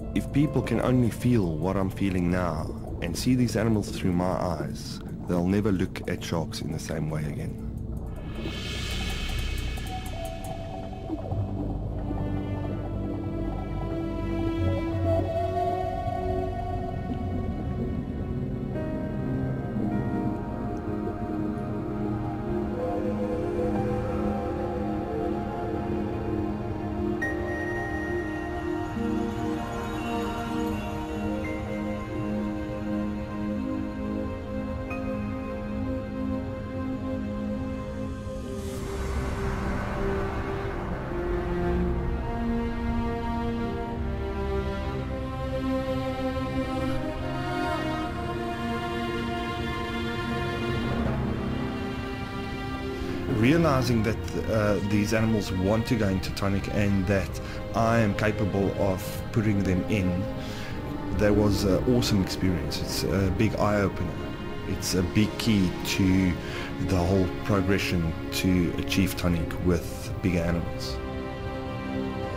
If people can only feel what I'm feeling now and see these animals through my eyes, they'll never look at sharks in the same way again. Realizing that these animals want to go into Tonic and that I am capable of putting them in, that was an awesome experience. It's a big eye-opener. It's a big key to the whole progression to achieve Tonic with bigger animals.